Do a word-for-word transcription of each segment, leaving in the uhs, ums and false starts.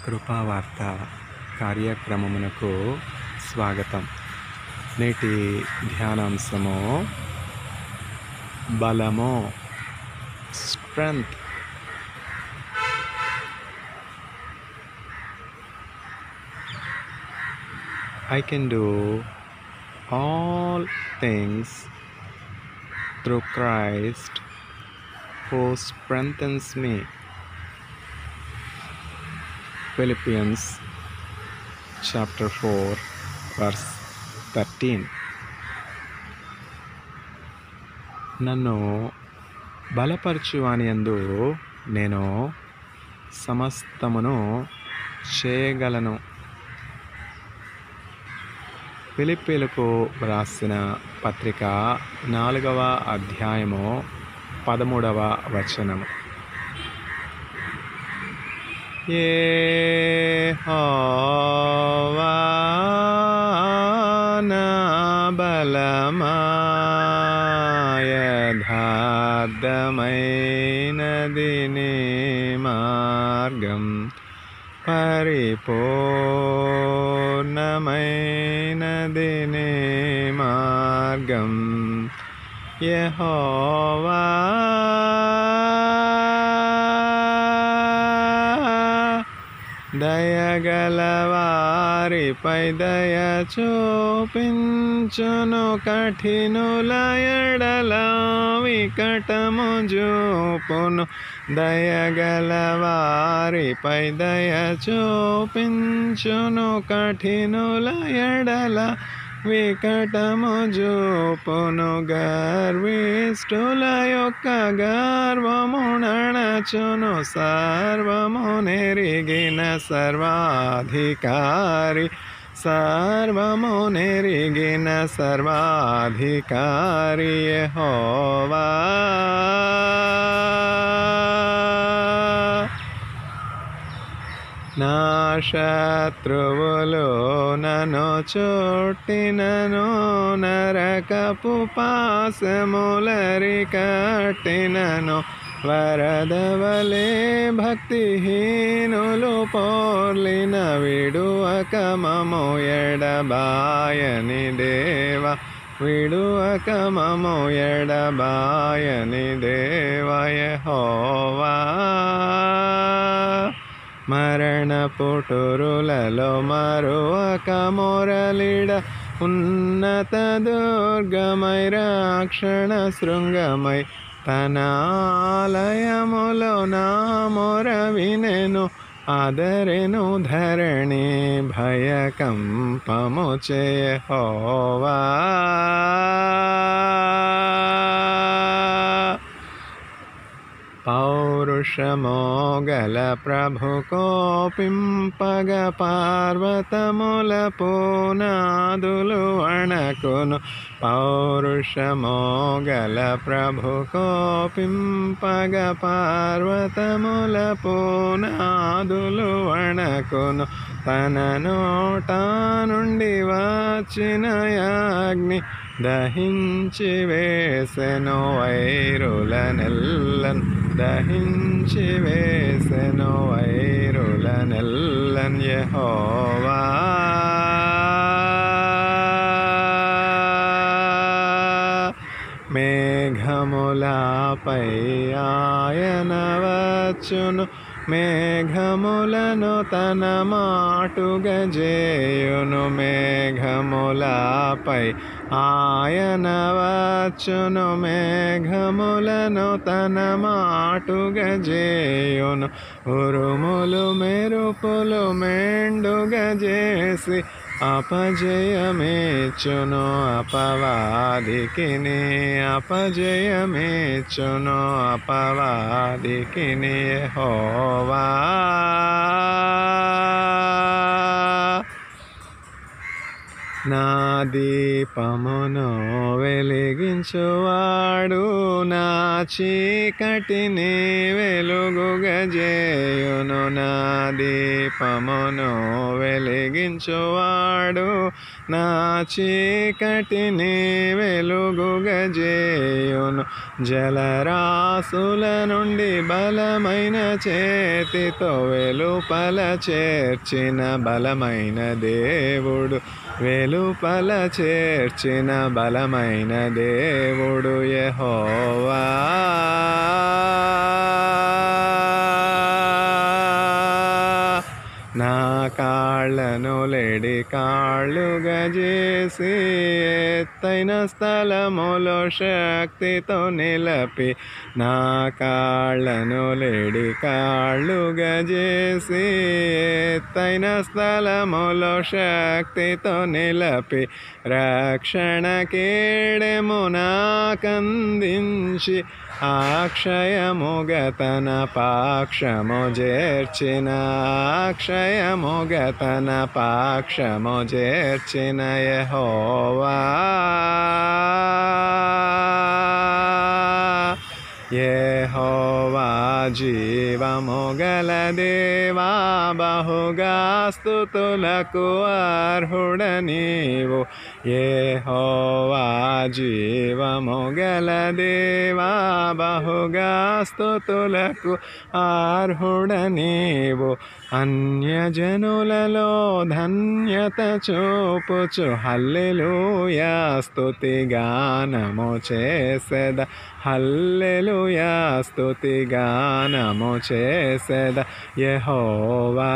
కృపావార్త కార్యక్రమమునకు స్వాగతం. నేటి ధ్యానాంశము బలము, strength. I can do all things through Christ who strengthens me. Philippians chapter four verse thirteen. నన్ను బలపరచువానియందు నేను సమస్తమును చేయగలను. ఫిలిప్పీలకు రాసిన పత్రిక నాలుగవ అధ్యాయము పదమూడవ వచనము. యెహోవా నా బలమా, యథార్థమైనది నీ మార్గం, పరిపూర్ణమైనది నీ మార్గం. యెహోవా దయగలవారిపై దయ చూపించును, కఠినుల ఎడల వికటము చూపును. దయగలవారిపై దయ చూపించును, కఠినుల ఎడల వికటము చూపును. గర్విష్ఠుల యొక్క గర్వము నడచును, సర్వము నెరిగిన సర్వాధికారి, సర్వము నెరిగిన సర్వాధికారి యెహోవా. నా శత్రువులు నన్ను చుట్టినను, నరకపు పాశములరి కట్టినను. వరదవలే భక్తిహీనులు పోర్లిన, విడువక మము ఎడబాయని దేవా, విడువక మము ఎడబాయని దేవా యెహోవా. మరణ పుటురులలో మరువక మొరలిడ, ఉన్నత దుర్గమై రక్షణ శృంగమై తన ఆలయములో నా మొర వినెను. ఆదరెను ధరణి భయకంపము చే యెహోవా. పౌరుషమో గల ప్రభు కోపింపగ, పార్వతముల పునాదులు వణకును. పౌరుషమో గల ప్రభు కోపింపగ, పార్వతముల పునాదులు వణకును. తన నోట నుండి వచ్చిన అగ్ని దహించి వేసెను వైరులనెల్లన్, దహించి వేసెను వైరులనెల్లన్ యెహోవా. మేఘములపై ఆయన వచ్చును, మేఘములను తన మాటుగా చేయును. మేఘములపై ఆయన వచ్చును, మేఘములను తన మాటుగా చేయును. ఉరుములు మెరుపులు మెండుగా చేసి అపజయమేచును అపవాదికిని, అపజయమేచును అపవాదికిని యెహోవా. నా దీపమును వెలిగించువాడు నా చీకటిని వెలుగుగజేయును నా దీపమును వెలిగించువాడు నా చీకటిని వెలుగుగజేయును జలరాశుల నుండి బలమైన చేతితో వెలుపల చేర్చిన బలమైన దేవుడు వెలుపల చేర్చిన బలమైన దేవుడు యెహోవా నా కాళ్ళను లేడి కాళ్ళుగా చేసి ఎత్తైన స్థలములో శక్తితో నిలపి నా కాళ్ళను లేడి కాళ్ళుగా చేసి ఎత్తైన స్థలములో శక్తితో నిలపి రక్షణ కేడెము నాకందించి అక్షయముగ తన పాక్షము చేర్చిన అక్షయముగ తన పాక్షము చేర్చిన యెహోవా యెహోవా జీవము గల దేవా బహుగా స్తుతులకు అర్హుడ నీవు యెహోవా జీవము గల దేవా బహుగా స్తుతులకు అర్హుడ నీవు అన్యజనులలో ధన్యత చూపుచు హల్లెలూయా స్తుతి గానము చేసెద హల్లెలూయా స్తుతి గానము చేసెద యెహోవా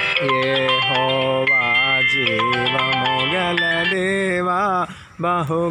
యెహోవా జీవము గల దేవా బహు